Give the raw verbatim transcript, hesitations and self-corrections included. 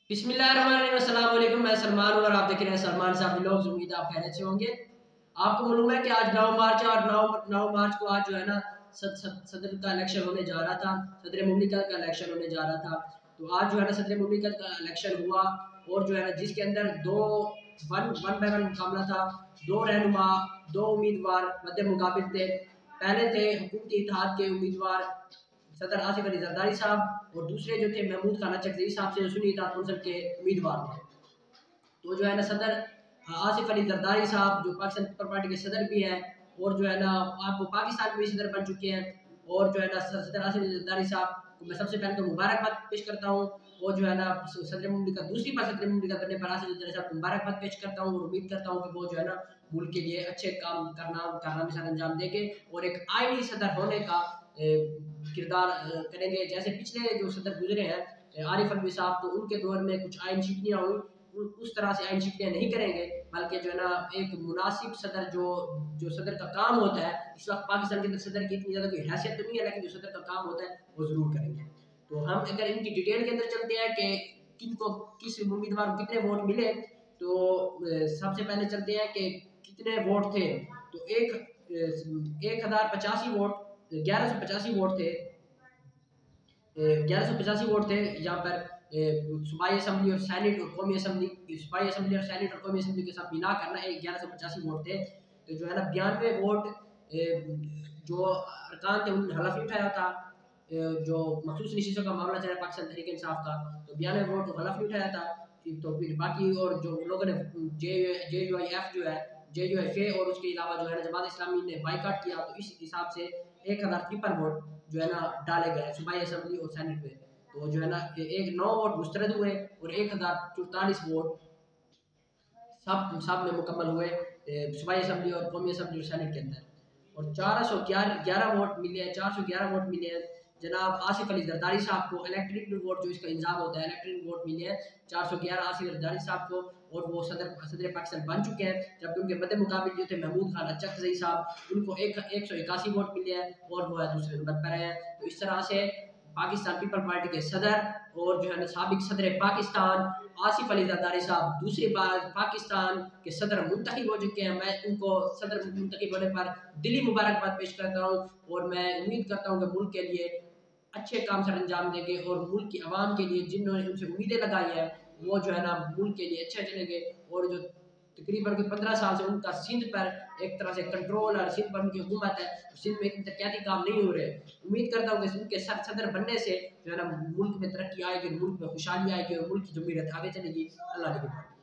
बिस्मिल्लाहिर्रहमानिर्रहीम, अस्सलाम वालेकुम। मैं सलमान हूं और आप देख रहे हैं सलमान साहब व्लॉग्स। उम्मीद आप खैरियत से होंगे। आपको मालूम है कि आज नौ मार्च है और नौ नौ मार्च को आज जो है ना सद, सद, सदर का इलेक्शन होने जा रहा था, सदर मुमलिकत का इलेक्शन होने जा रहा था। तो आज जो है ना सदर मुमलिकत का इलेक्शन हुआ और जो है ना जिसके अंदर दो वन वन बाय वन मुकाबला था। दो रहनुमा, दो उम्मीदवार मध्य मुकाबिल थे। पहले थे हुकूमती इत्तेहाद के उम्मीदवार सदर आसिफ अली जरदारी साहब और दूसरे जो थे महमूद खान चकजई साहब से सुन्नी इत्तेहाद कौंसिल के उम्मीदवार थे। तो जो है ना सदर आसिफ अली जरदारी साहब जो पाकिस्तान पीपल पार्टी के सदर भी हैं और जो है ना आप पाकिस्तान के भी सदर बन चुके हैं। और जो है ना सदर आसिफ अली जरदारी साहब को मैं सबसे पहले तो मुबारकबाद पेश करता हूँ। और जो है ना सदर मुमलिकत दूसरी बार सदर मुमलिकत बनने पर आसिफ अली जरदारी साहब को मुबारकबाद पेश करता हूँ और उम्मीद करता हूँ कि वो जो है ना मुल्क के लिए अच्छे काम करना कारनामे सर अंजाम देंगे और एक आईनी सदर होने का किरदार करेंगे। जैसे पिछले जो सदर गुजरे हैं आरिफ अलवी साहब, तो उनके दौर में कुछ आइन शिकनियाँ हुई, उस तरह से आइन शिकनियाँ नहीं करेंगे, बल्कि जो है ना एक मुनासिब सदर जो जो सदर का काम होता है, इस वक्त पाकिस्तान के अंदर सदर की इतनी ज़्यादा कोई हैसियत तो नहीं है, लेकिन जो सदर का काम होता है वो ज़रूर करेंगे। तो हम अगर इनकी डिटेल के अंदर चलते हैं कि किनको किस उम्मीदवार को कितने वोट मिले, तो सबसे पहले चलते हैं कि कितने वोट थे। तो एक एक हज़ार पचासी वोट ग्यारह सौ पचासी वोट थे ग्यारह सौ पचासी वोट थे यहाँ पर सूबाई असम्बली और सैनेट और कौमी असम्बली सूबाई असम्बली और सैनेट और कौमी असम्बली के साथ मिला करना एक ग्यारह सौ पचासी वोट थे। तो जो है ना बयानवे वोट जो अरकान थे उन्होंने हलफ नहीं उठाया था। जो मखसूस नशीसों का मामला चला पाकिस्तान तहरीक इंसाफ का, तो बयानवे वोट हलफ नहीं उठाया था। तो फिर बाकी और जो लोगों ने जे जे यू आई एफ जो है जे यू एफ ए और उसके अलावा जो है ना जमात इस्लामी ने बाइकाट किया, तो इस हिसाब से एक हज़ार तिरपन वोट जो है ना डाले गए सूबाई असम्बली और सैनेट में। तो जो है ना एक नौ वोट मुस्तरद हुए और एक हज़ार चौतालीस वोट सब सब में मुकम्मल हुए सूबाई असम्बली और कौमी असम्बली और सैनेट के अंदर। और चार सौ ग्यारह ग्यारह वोट मिले हैं चार सौ ग्यारह वोट मिले हैं जनाब आसिफ अली जरदारी साहब को। इलेक्ट्रिक वोट जो इसका इंजाम होता है, इलेक्ट्रिक वोट मिले हैं चार सौ ग्यारह आसिफ अली जरदारी साहब को और वो सदर सदर पाकिस्तान बन चुके हैं। जबकि उनके मध्य मुकाबिल जो थे महमूद खान चकजई साहब, उनको एक एक सौ इक्यासी वोट मिले हैं और वो दूसरे नंबर पर हैं। तो इस तरह से पाकिस्तान पीपल पार्टी के सदर और जो है ना साबिक सदर पाकिस्तान आसिफ अली जरदारी साहब दूसरी बार पाकिस्तान के सदर मुंतखब हो चुके हैं। मैं उनको सदर मुंतखब होने पर दिली मुबारकबाद पेश करता हूँ और मैं उम्मीद करता हूँ कि मुल्क के लिए अच्छे काम सर अंजाम देंगे और मुल्क की आवाम के लिए जिन्होंने उनसे उम्मीदें लगाई हैं वो जो है ना मुल्क के लिए अच्छे चलेंगे। और जो तकरीबन कोई पंद्रह साल से उनका सिंध पर एक तरह से कंट्रोल और सिंध पर उनकी हुकूमत है, सिंध में इतने तरक्याती काम नहीं हो रहे। उम्मीद करता हूँ कि उनके सर सदर बनने से जो है ना मुल्क में तरक्की आएगी, मुल्क में खुशहाली आएगी और मुल्क की जमहूरियत आगे चलेगी। अल्लाह ने